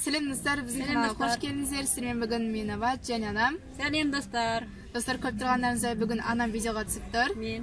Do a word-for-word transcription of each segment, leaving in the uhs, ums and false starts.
Сәлем достар, біздің каналға қош келдіңіздер. Сіздермен бүгін мен Ават және анам. Сәлем достар. Достар, көп тұрғандарыңызға бүгін анам видеоға түсіп тұр. Мен.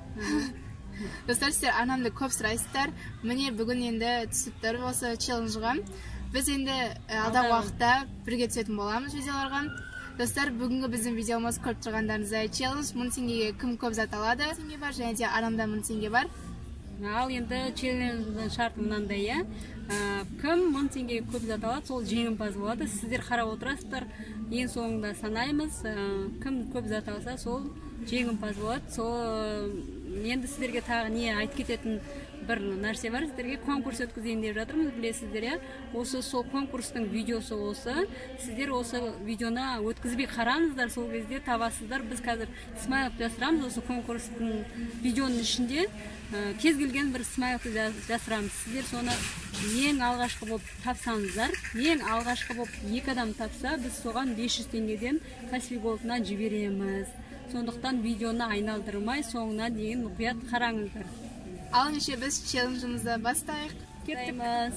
Достар, сіздер анамды көп сұрайсыздар. Міне бүгін енді түсіп тұр осы челленджға. Біз енді алдағы уақытта бірге түсетін боламыз видеоларға. Достар, бүгінгі біздің видеомыз көп тұрғандарыңызға челлендж. мың теңгеге кім көп зат алады? Теңге бар және де анамда мың теңге бар. Ал енді челлендждің шарты мынандай, иә. Кім мың теңгеге көп зат алады, сол жеңімпаз болады. Сіздер қарап отырасыздар. Ең соңында санаймыз. Кім көп зат алса, сол жеңімпаз болады. Сол енді сіздерге тағы не айтып кететін бір нәрсе бар. Сіздерге конкурс өткізейін деп жатырмыз, білесіздер, иә. Осы сол конкурстың видеосы осы. Сіздер осы видеоны өткізбей қараңыздар, сол кезде табасыздар. Біз қазір смайлық жасырамыз осы конкурстың видеоның ішінде. Кез келген бір смайлықты жасырамыз. Сіздер соны ең алғашқы болып тапсаңыздар, ең алғашқы болып екі адам тапса, біз соған бес жүз теңгеден Каспий Голд'ына жібереміз. Сондықтан видеоны айналдырмай, соңына дейін мұқият қараңыздар. Ал ендеше біз челленджімізді бастайық. Кеттік.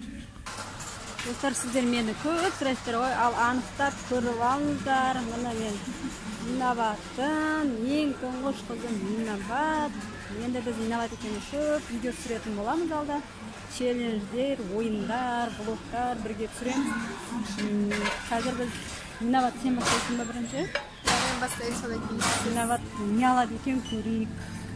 Достар, сіздер мені көп сұрайсыздар ғой, ал анықтап көріп алыңыздар. Мына мен Инабаттың ең тұңғыш қызым Инабат. Енді біз Инабат екеуміз көп видео түсіретін боламыз алда. Челлендждер, ойындар, блогтар бірге түсіреміз. Қазір біз Инабат, сен бастайсың ба бірінші? Мен бастайын, содан кейін. Инабат не алады екен көрейік.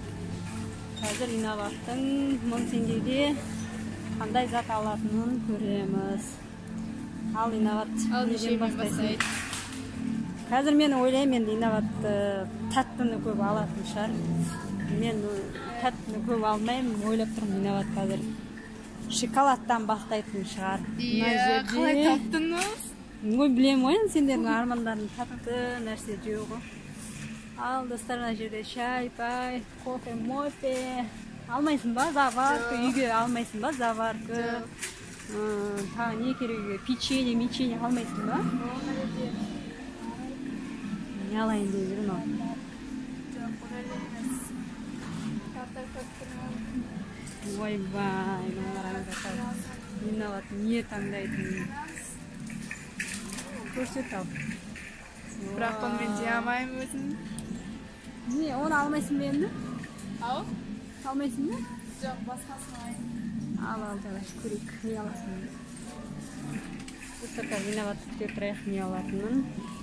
Қазір Инабаттың мың теңгеге қандай зат алатынын көреміз. Ал Инабат, неден бастайсың? Қазір мен ойлаймын, Инабат тәттіні көп алатын шығар. Мен тәттіні көп алмаймын, ойлап тұрмын, Инабат қазір шоколадтан бастайтын шығар. Иә, қалай таптыңыз? Ой, білем ғой, сендердің армандарын тапты, нәрсе жоқ. Ал достар, мына жерде шай, пай, кофе, мофе. Алмайсың ба заварка? Үйге алмайсың ба заварка? Тағы не керек? Печенье, меченье алмайсың ба? Не алайын деп жүрмін ол? Ой-бай, Инабат не таңдайтын? Көрсет ал. Бірақ оны мен де алмаймын өзін. Не, оны алмайсың ба енді? Ау? Алмайсың ба? Жоқ, басқасын алайын. Ал, ал, давай, көрейік, не аласың? Достар, Инабат күтіп тұрайық, не алатынын.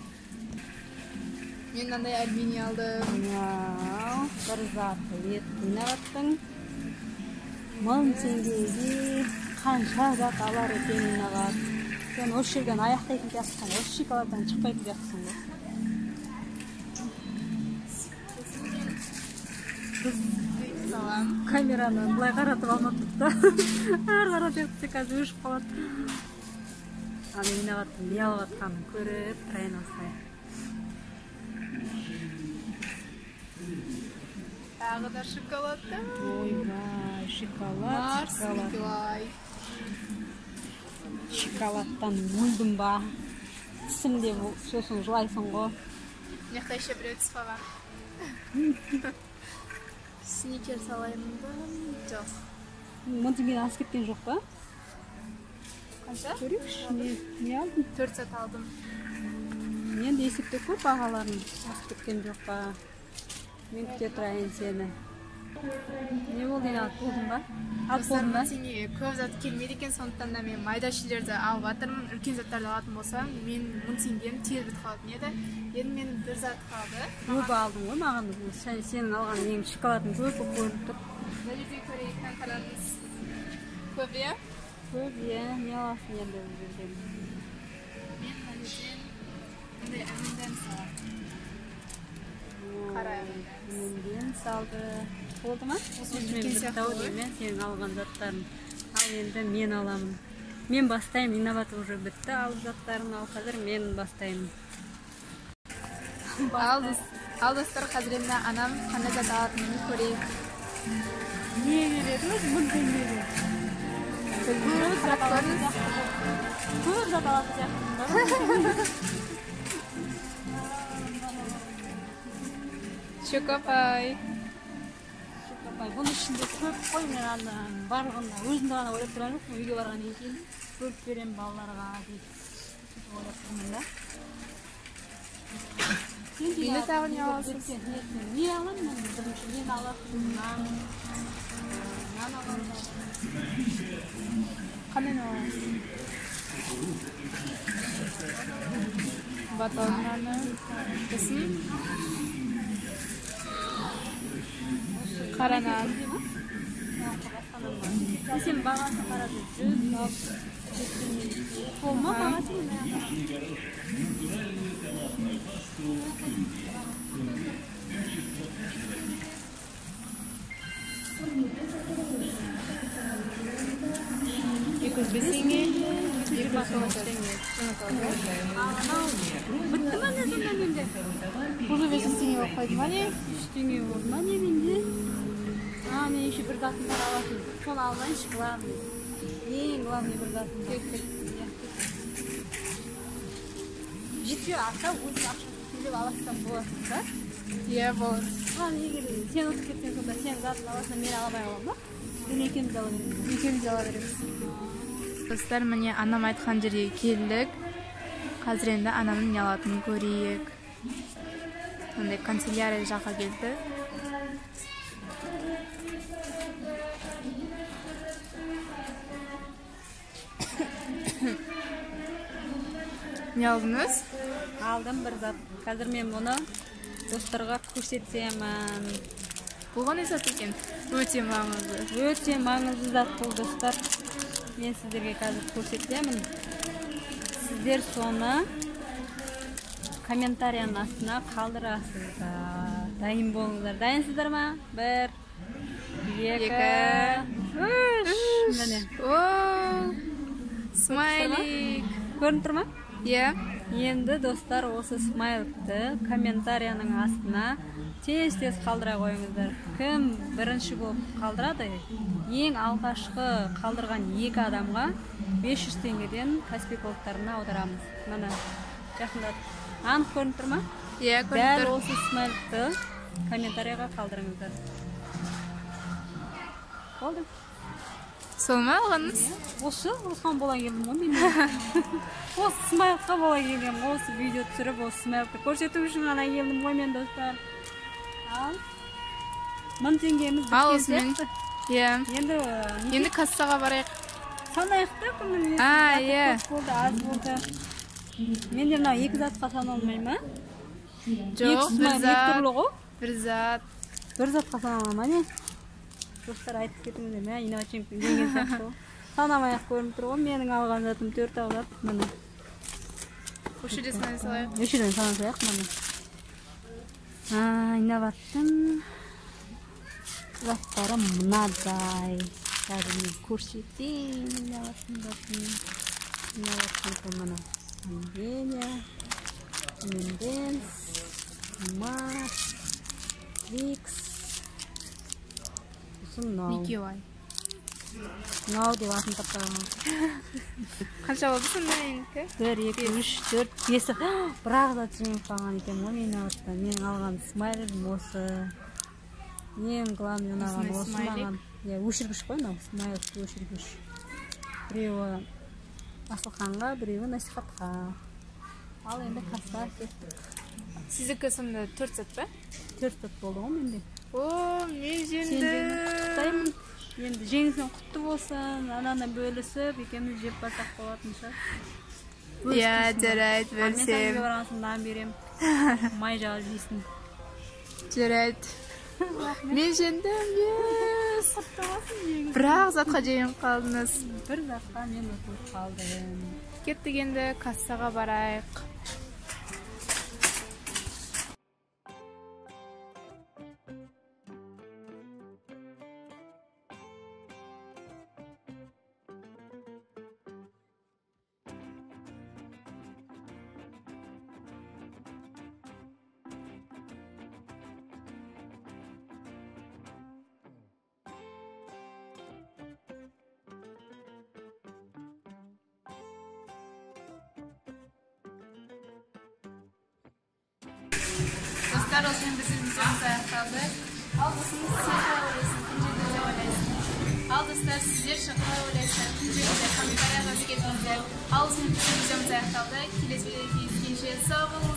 Мен мынандай альбини алдым. Вау, бір заты ет Инабаттың. Мың теңгеге қанша зат алар екен Инабат. Сен осы жерден аяқтайтын сияқтысың, осы шоколадтан шықпайтын сияқтысың ғой. Салам. Камераны бұлай қаратып алмадық та. Әр қарап жатса қазір өшіп қалады. Ал Инабаттың не алып жатқанын көріп тұрайын осылай. Тағы да шоколадта. Ойбай, шоколад, шоколад. Шоколадтан өлдім ба. Тісімде сосын жылайсың ғой. Мекта еще біреу тіс қалған. Сникер салайын ба? Жоқ. Мың теңгеден асып кеткен жоқ па? Қанша? Көрейікші, не алдың? Төрт зат алдым. Мен де есепте көп ағаларын асып кеткен жоқ па? Мен күте тұрайын сені. Не болды, Инабат, болдың ба? Алып болдың ба? Теңгеге көп зат келмейді екен, сондықтан да мен майда шилерді алып жатырмын. Үлкен заттарды алатын болсам, мен мың теңгем тез бітіп қалатын еді. Енді мен бір зат қалды. Көп алдың ғой маған. Сенің алған ең шоколадың көп көрініп тұр. Мына жерде көрейік, қараңыз. Көп, иә? Көп, иә. Не аласың енді бұл жерден? Мен мына жерден мындай әменден саламын. Қара әменден салды. Болды ма? Осымен біттау деймен сенің алған заттарын. Ал енді мен аламын. Мен бастаймын, Инабат уже бітті алып заттарын, ал қазір мен бастаймын. Ал достар, қазір енді анам қандай зат алатынын көрейік. Не береді өзі мың теңгеге? Көп зат алатын. Көп зат алатын сияқтымын. Шокопай. Бұның ішінде көп қой, мен барлығында өзімді ғана ойлап тұрған жоқпын, үйге барғаннан кейін. көріп беремін балаларға деп ойлап тұрмын да. Мені тағы не аласыз? Не аламын мен бірінші мен аласың нан нан аламын. Қандай нан аласыз? Батон наны, кісін, қара нан. Сен бағасы қарады, жүз алып қолма бағасы ме? екі жүз бес теңге, екі жүз он теңге. Бітті ма не сонда менде? Бұл бес жүз теңге болып қойды ма не? үш теңге болды ма не менде? А, мен еще бір затындар алатын. Сол алайыншы, главный. Ең главный бір затын. Жетпей ақша, өзің ақшасын төлеп аласың боласың да? Иә, болады. Ған егер сен ұтып кетсең сонда сен затын аласың, мен аламай аламын ба? Мен екеуміз ала береміз. Екеуміз ала береміз. Достар, міне анам айтқан жерге келдік. Қазір енді анамның не алатынын көрейік. Ондай канцелярия жаққа келді. Не алдыңыз? Алдым бір зат. Қазір мен мұны достарға көрсетсем. Бұл қандай зат екен? Өте маңызды. Өте маңызды зат бұл достар. Мен сіздерге қазір көрсетемін. Сіздер соны комментарияның астына қалдырасыздар. Дайын болыңыздар. Дайынсыздар ма? Бір, екі, үш. Міне. Ооо, смайлик. Көрініп тұр ма? Иә. Енді достар осы смайликті комментарияның астына тез-тез қалдыра қойыңыздар. Кім бірінші болып қалдырады? Ең алғашқы қалдырған екі адамға бес жүз теңгеден Каспий кодтарына аударамыз. Мына жақындат. Анық көрініп тұр ма? Иә, көрініп тұр. Дәл осы смайликті комментарияға қалдырыңыздар. Болды. Сол ма алғаныңыз? Осы, осыған бола келдім ғой мен. Осы смайликқа бола келгем. Осы видео түсіріп, осы смайликті көрсету үшін ғана келдім ғой мен достар. Ал мың теңгеміз біткен сияқты. Иә. Енді Енді кассаға барайық. санайық та күнін. А, иә. Болды, аз болды. Менде мынау екі затқа саналмай ма? Жоқ, бір зат. Бір зат. Бір затқа саналмай ма не? Достар айтып кетіңіздер, мә инноваченко деген сияқты. Санамай-ақ көрініп тұр ғой, менің алған затым төрт ақ зат. Міне. Осы жерде санай салайық. Осы жерден санасайық міне. Инноваттың заттары мынадай. Қазір мен көрсетейін инноваттың затын. Инноваттың мына Ангелия, Менденс, Марс, Викс. Николай. Мынау деп атын тапқан. Қанша болды сонда менікі? бір, екі, үш, төрт, бес. Бірақ зат жеңіп қалған екен ғой мен инноваттан. Мен алған смайлигім осы. Ең главный ұнаған осы маған. Өшіргіш қой мынау, смайлик өшіргіш. Біреуі Асылханға, біреуі насихатқа. Ал енді кассаға кеттік. Сіздікі сонда төрт зат па? төрт зат болды ғой менде. О, мен жеңдім. Құттықтаймын. Енді жеңісің құтты болсын. Ананы бөлісіп, екеуміз жеп барсақ болатын шығар. Иә, жарайды, бөлсем. Мен сәнге барғансын нан берем. Май жағы жейсің. Жарайды. Мен жеңдім, ес. Бірақ затқа жеңіп қалдыңыз. Бір затқа мен ұтылып қалдым. Кеттік енді кассаға барайық. Dostlar, olsun bizim videomuz ayaklandı. Al basını size olsun. İkinci de olsun. Ал достар, сіздер үшін қалай ойлайсыздар? Комментарияға кетіңіздер. Ал біздің видеомыз аяқталды. Келесі видеода кездескенше сау болыңыздар.